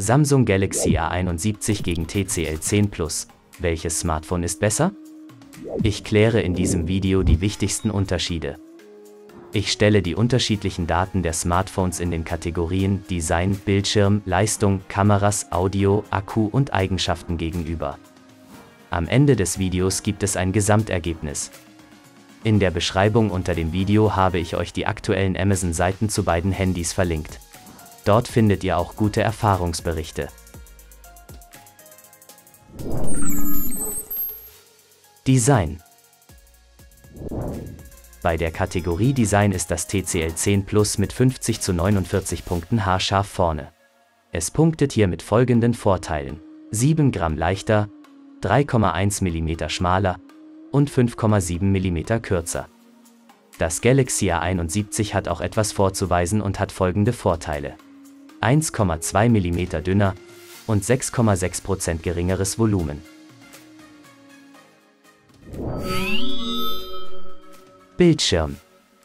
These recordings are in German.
Samsung Galaxy A71 gegen TCL 10 Plus. Welches Smartphone ist besser? Ich kläre in diesem Video die wichtigsten Unterschiede. Ich stelle die unterschiedlichen Daten der Smartphones in den Kategorien Design, Bildschirm, Leistung, Kameras, Audio, Akku und Eigenschaften gegenüber. Am Ende des Videos gibt es ein Gesamtergebnis. In der Beschreibung unter dem Video habe ich euch die aktuellen Amazon-Seiten zu beiden Handys verlinkt. Dort findet ihr auch gute Erfahrungsberichte. Design. Bei der Kategorie Design ist das TCL 10 Plus mit 50:49 Punkten haarscharf vorne. Es punktet hier mit folgenden Vorteilen: 7 Gramm leichter, 3,1 mm schmaler und 5,7 mm kürzer. Das Galaxy A71 hat auch etwas vorzuweisen und hat folgende Vorteile: 1,2 mm dünner und 6,6% geringeres Volumen. Bildschirm.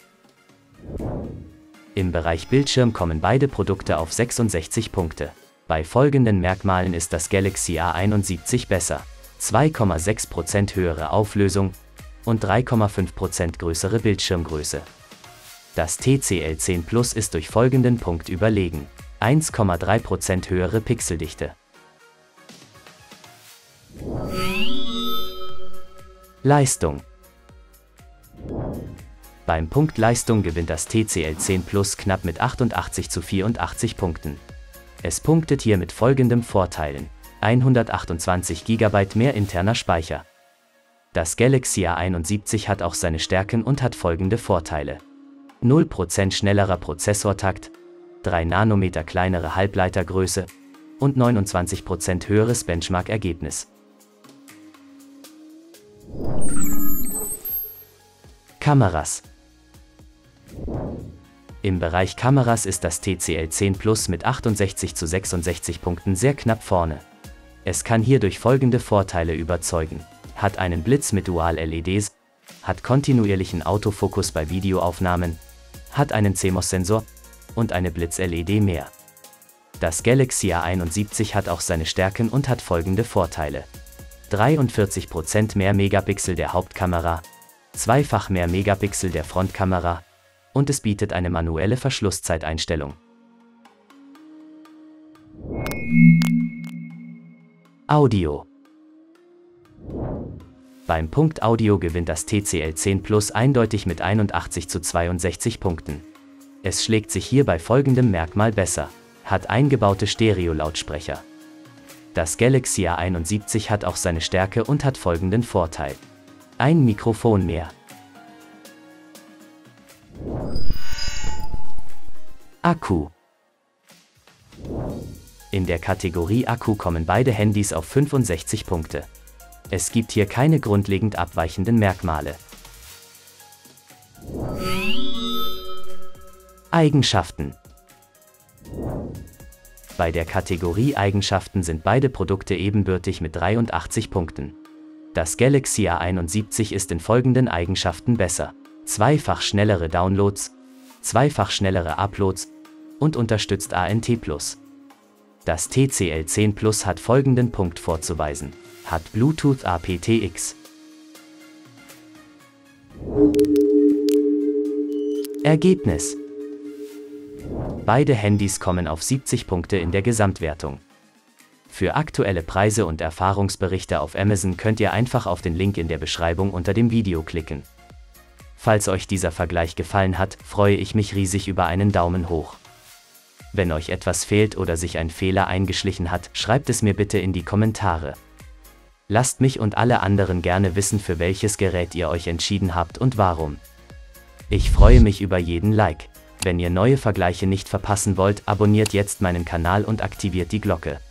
Im Bereich Bildschirm kommen beide Produkte auf 66 Punkte. Bei folgenden Merkmalen ist das Galaxy A71 besser: 2,6% höhere Auflösung und 3,5% größere Bildschirmgröße. Das TCL 10 Plus ist durch folgenden Punkt überlegen: 1,3% höhere Pixeldichte. Leistung. Beim Punkt Leistung gewinnt das TCL 10 Plus knapp mit 88:84 Punkten. Es punktet hier mit folgendem Vorteilen: 128 GB mehr interner Speicher. Das Galaxy A71 hat auch seine Stärken und hat folgende Vorteile: 0% schnellerer Prozessortakt, 3 Nanometer kleinere Halbleitergröße und 29% höheres Benchmark-Ergebnis. Kameras. Im Bereich Kameras ist das TCL 10 Plus mit 68:66 Punkten sehr knapp vorne. Es kann hier durch folgende Vorteile überzeugen: hat einen Blitz mit Dual-LEDs, hat kontinuierlichen Autofokus bei Videoaufnahmen, hat einen CMOS-Sensor und eine Blitz-LED mehr. Das Galaxy A71 hat auch seine Stärken und hat folgende Vorteile: 43% mehr Megapixel der Hauptkamera, zweifach mehr Megapixel der Frontkamera und es bietet eine manuelle Verschlusszeiteinstellung. Audio. Beim Punkt Audio gewinnt das TCL 10 Plus eindeutig mit 81:62 Punkten. Es schlägt sich hier bei folgendem Merkmal besser: hat eingebaute Stereo-Lautsprecher. Das Galaxy A71 hat auch seine Stärke und hat folgenden Vorteil: ein Mikrofon mehr. Akku. In der Kategorie Akku kommen beide Handys auf 65 Punkte. Es gibt hier keine grundlegend abweichenden Merkmale. Eigenschaften. Bei der Kategorie Eigenschaften sind beide Produkte ebenbürtig mit 83 Punkten. Das Galaxy A71 ist in folgenden Eigenschaften besser: zweifach schnellere Downloads, zweifach schnellere Uploads und unterstützt ANT+. Das TCL 10 Plus hat folgenden Punkt vorzuweisen: hat Bluetooth aptX. Ergebnis. Beide Handys kommen auf 70 Punkte in der Gesamtwertung. Für aktuelle Preise und Erfahrungsberichte auf Amazon könnt ihr einfach auf den Link in der Beschreibung unter dem Video klicken. Falls euch dieser Vergleich gefallen hat, freue ich mich riesig über einen Daumen hoch. Wenn euch etwas fehlt oder sich ein Fehler eingeschlichen hat, schreibt es mir bitte in die Kommentare. Lasst mich und alle anderen gerne wissen, für welches Gerät ihr euch entschieden habt und warum. Ich freue mich über jeden Like. Wenn ihr neue Vergleiche nicht verpassen wollt, abonniert jetzt meinen Kanal und aktiviert die Glocke.